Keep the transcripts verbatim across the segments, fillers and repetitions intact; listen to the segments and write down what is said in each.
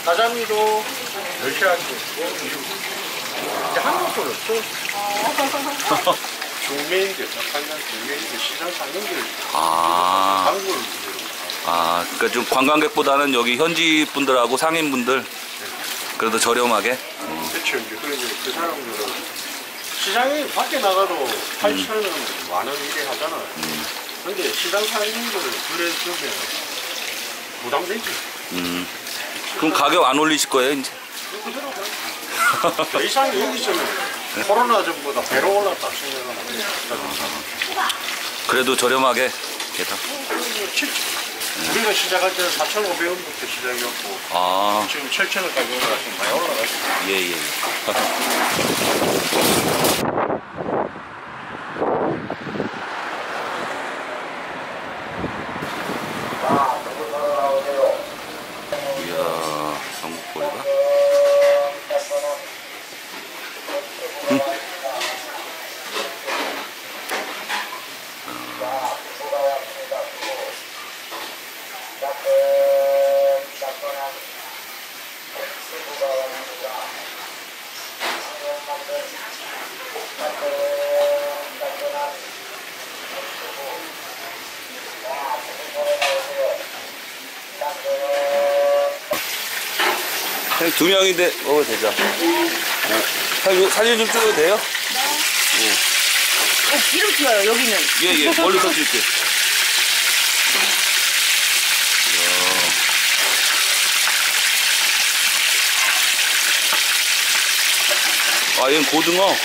가자미도 멸치하고 이제 한국도 없어. 중매인들, 한국 중매인들 시장 상용들. 아. 한국을 문제로. 아, 그러니까 좀 관광객보다는 여기 현지 분들하고 상인분들 그래도 저렴하게. 음. 그렇죠. 이제 그, 그 사람들은 시장에 밖에 나가도 팔천 원, 만 원 이래 하잖아. 음. 근데 시장 상인들은 그래 주면 부담되지. 음. 그럼 가격 안 올리실 거예요, 이제? 더 이상 여기서는 코로나 전보다 배로 올랐다 생각하면. 그래도 저렴하게 게다. 우리가 시작할 때는 사천오백 원부터 시작이었고 아. 지금 칠천 원까지 올라가서 많이 올라갔어요. 예, 예. 이야, 전국보리가. 음. 두 명인데 먹어도 되죠? 네. 사진 좀 찍어도 돼요? 네. 어, 기름 튀어요, 여기는. 예, 예. 멀리서 찍을게요. 아, 얘는 고등어. 오.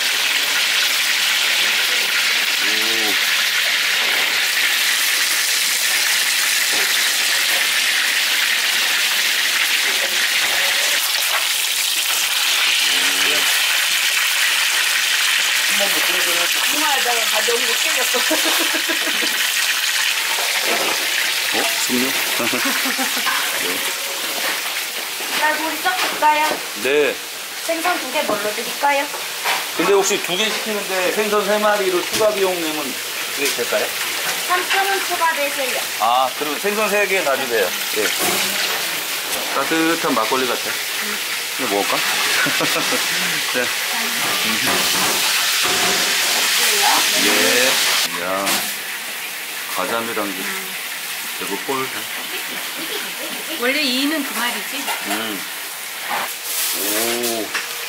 정말 내가 가져온 거 챙겼어. 어? 숙류? 쌀구리 섞을까요? 네. 생선 두 개 뭘로 드릴까요? 근데 혹시 두 개 시키는데 생선 세 마리로 추가 비용 내면 그게 될까요? 삼천 원 추가되세요. 아, 그리고 생선 세 개 다 주세요. 예. 따뜻한 막걸리 같아. 음. 이거 먹을까? 네. 예. 야, 가자미랑 음. 대구볼. 원래 이는 두 마리지? 음. 오.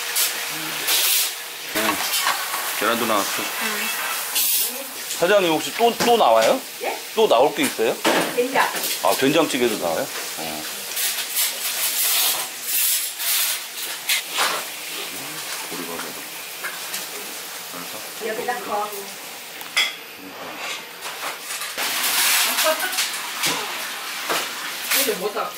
음. 계란도 나왔어. 음. 사장님 혹시 또, 또 나와요? 예? 또 나올 게 있어요? 된장. 아, 된장찌개도 나와요? 어. 여기다 넣어. 이게 뭐다?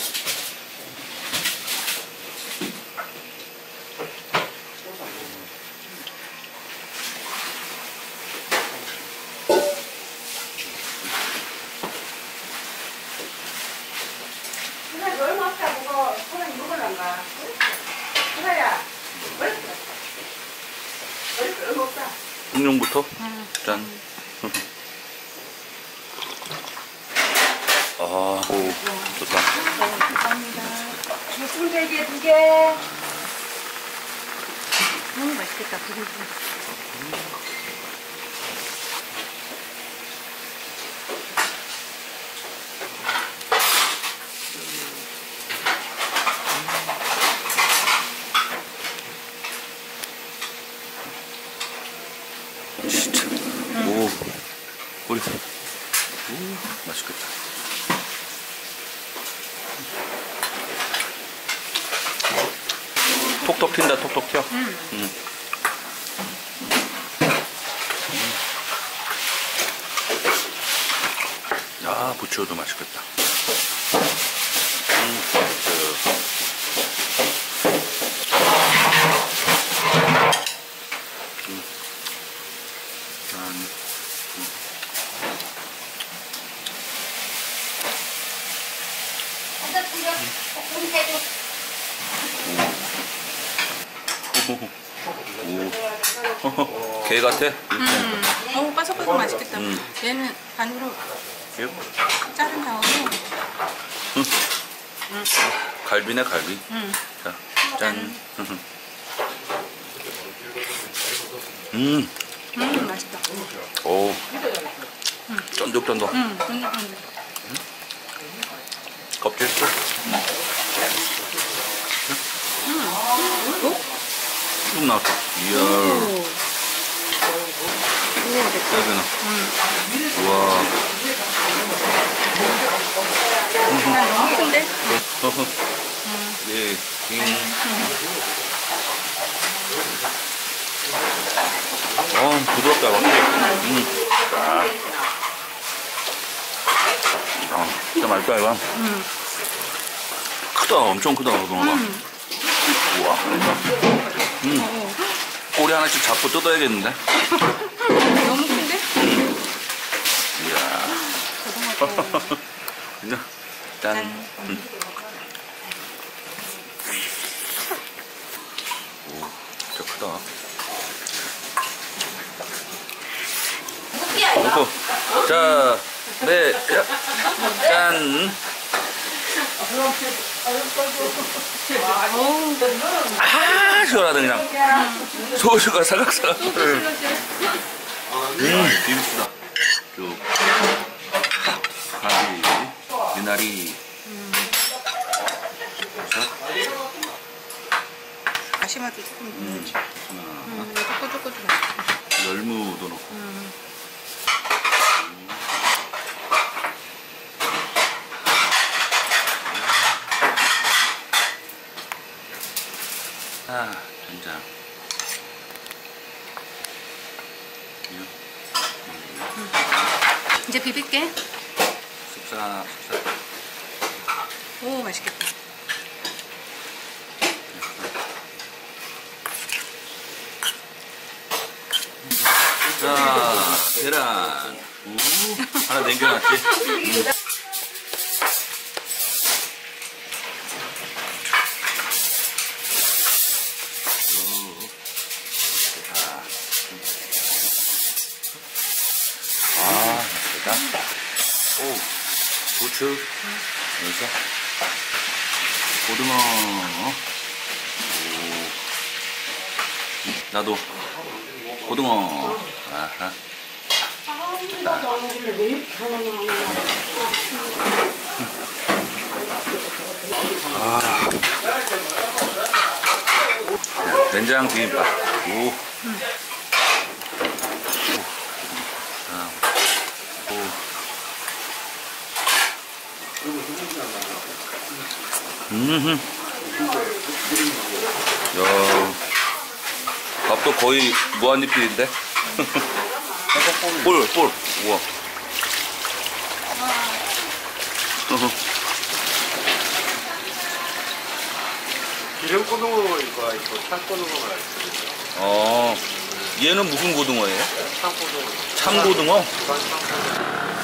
그래, 널 먹자, 그거. 그건 먹으란가? 그래야. 뭘? 널 먹자. 흑룡부터? 음. 짠. 아, 오, 좋다. 네, 감사합니다. 무슨 대게 두 개. 너무 맛있겠다, 두개. 진짜. 응. 오, 우리. 오, 맛있겠다. 톡톡 튄다, 톡톡 튀어. 응. 응. 아, 부추도 맛있겠다. 음, 부추. 음. 짠. 음. 오. 게 같아? 음. 어우, 바삭바삭 맛있겠다. 음. 얘는 반으로 예? 자른 다음에. 음. 음. 갈비네 갈비. 응. 자, 짠. 음, 음, 맛있다. 오, 쫀득쫀득. 응, 쫀득쫀득. 껍질 쭉. 쭉 나왔어. 이야. 오. 우와, 됐다. 여기는. 응. 우와. 난 너무 큰데? 예, 빙. 어, 부드럽다, 확실히. 음. 아. 아, 진짜 맛있다, 이거. 응. 크다, 엄청 크다, 고등어가. 응. 우와. 음. 꼬리 하나씩 잡고 뜯어야겠는데? 너무 큰데? 이야. 고등어. 그냥, 짠. 짠. 음. 오, 진짜 크다. 먹고. 자, 네, 야, 짠. 아, 시원하다, 그냥. 소주가 사각사각. 음, 비빔수다. 쭉. 가지, 미나리. 다시마도 조금 음, 넣어야지. 하나. 음, 이거 조금 조금 넣어. 열무도 넣고. 음. 아, 된장. 이제 비빌게. 쓱싹, 쓱싹. 오, 맛있겠다. 자, 계란. 우, 하나 남겨놨지? 음. 우. 자. 아, 맛있다. 오, 고추. 여기서. 고등어. 오. 나도. 고등어. 아하. 아. 자, 된장 비빔밥. 오. 아. 오. 음. 야. 밥도 거의 무한리필인데? 볼, 볼. 우와. 기름 고등어가 있고 참고등어가 있거든요. 어, 얘는 무슨 고등어예요? 참고등어. 참고등어? 일반 참고등어.